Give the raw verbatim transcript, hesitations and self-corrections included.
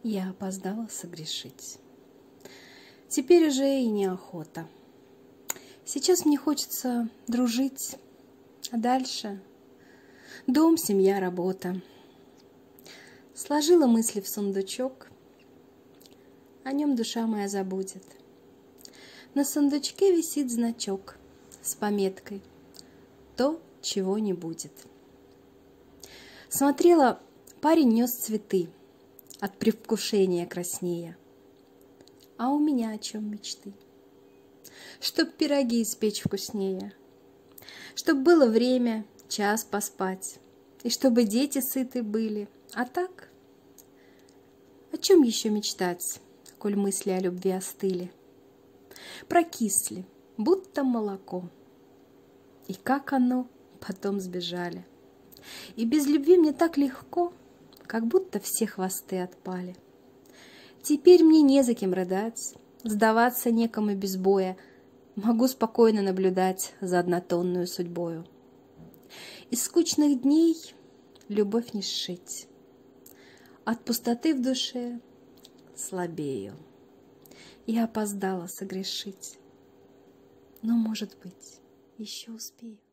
Я опоздала согрешить. Теперь уже и неохота. Сейчас мне хочется дружить, а дальше дом, семья, работа. Сложила мысли в сундучок, о нем душа моя забудет. На сундучке висит значок с пометкой «То, чего не будет». Смотрела, парень нес цветы, от предвкушения краснея. А у меня о чем мечты? Чтоб пироги испечь вкуснее, чтоб было время час поспать, и чтобы дети сыты были. А так, о чем еще мечтать, коль мысли о любви остыли? Прокисли, будто молоко, и как оно потом сбежали. И без любви мне так легко, как будто все хвосты отпали. Теперь мне не за кем рыдать, сдаваться некому без боя, могу спокойно наблюдать за однотонную судьбою. Из скучных дней любовь не сшить, от пустоты в душе слабею. Я опоздала согрешить, но, может быть, еще успею.